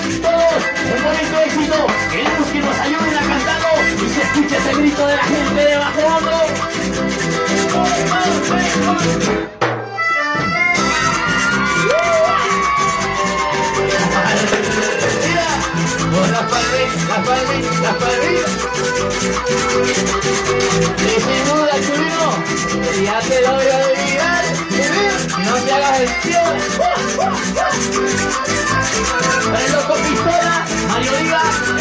todos, un bonito éxito. Queremos que nos ayuden a cantarlo y se escuche ese grito de la gente de bajo mundo. Las palmitas. Y sin duda, chulino, ya te lo voy a olvidar. Y no te hagas el tío. Para el loco pistola, Mario Liga,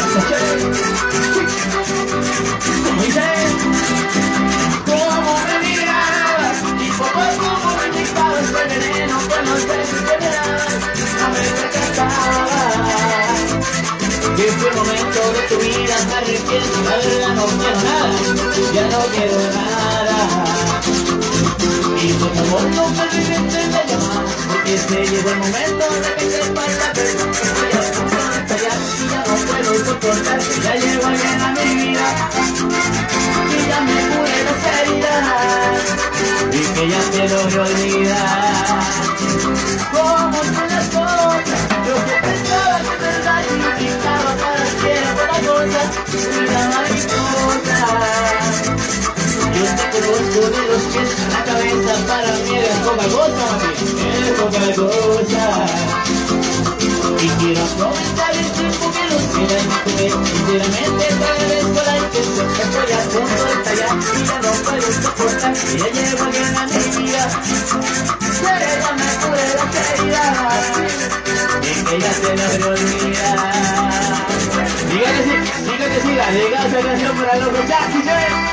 como dice, como me miras, y poco a poco me inyectado este veneno que no sé si te verás, a ver qué cantaba. Que fue el momento de tu vida, me arrepiento, la verdad no quiero nada, ya no quiero nada. Y por favor no me olvides de llamar, porque se llegó el momento de que sepas la verdad. Estoy a punto de estallar y ya no puedo soportar, ya llegó alguien a mi vida y ya me cure las heridas y que ya te lo voy a olvidar. ¿Cómo son las cosas? Yo que pensaba que verdad y lo quitaba para siempre la cosa, una mariposa. Yo te conozco de los pies a la cabeza, para mí eres poca cosa, eres poca cosa. Y quiero aprovechar el tiempo que nos queda en tu vez. Sinceramente te agradezco la intención, estoy a punto de estallar y ya no puedo soportar. Y ya llevo alguien a mi vida, pero ya me cure la heridas y que ya te lo voy a olvidar. Dígale sí, siga, llega esa canción para los muchachos.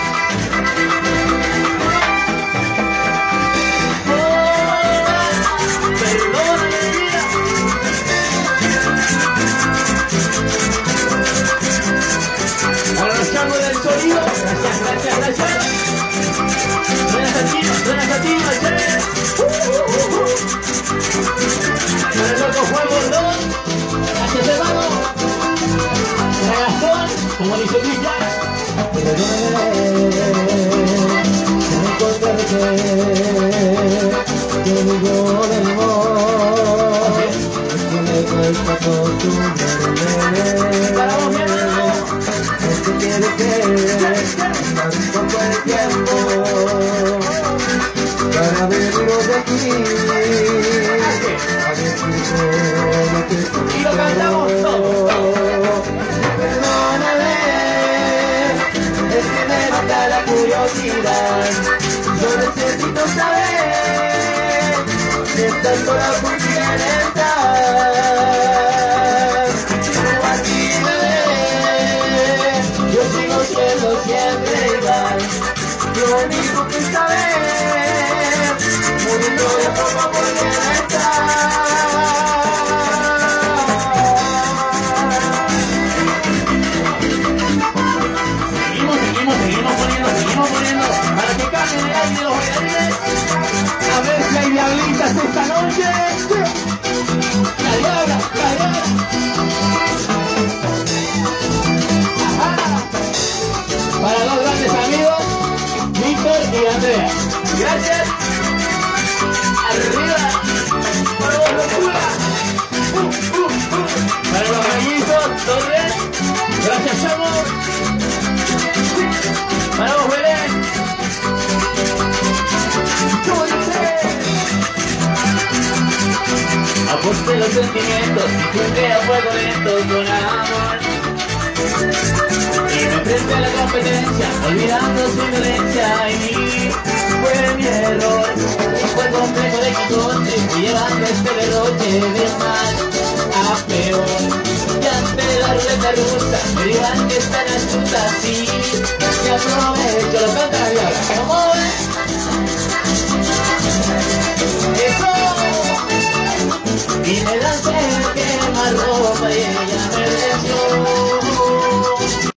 Del sonido, gracias. Buenas a ti, Mercedes. Para el loco Juan Bordón, gracias hermano. Para Gastón, como dice Cristian. Para vos, mi hermano. Quiero que más poco el tiempo para venirnos de aquí a decirte lo que y lo cantamos todos. Perdóname, es que me mata la curiosidad. Yo necesito saber si estás sola por siempre igual, lo único que saber, muriendo de forma por bienestar. Seguimos poniendo, para que cambien el aire los bailarines, a ver si hay diablitas esta noche. La diabla. Para dos grandes amigos, Víctor y Andrea. Gracias. Arriba. Para vos, locura. Para los mellizos, Torres. Gracias, Chamo. Para vos, Belén. Aposte los sentimientos y junte a fuego lento con amor. Y me enfrenté a la competencia, olvidando su violencia y fue mi error. Fue el complejo de Quijote, fui llevando este derroche de mal a peor. Y ante la ruleta rusa, me dirán que están astutas, sí. Y aprovecho la canta la diabla, como ven,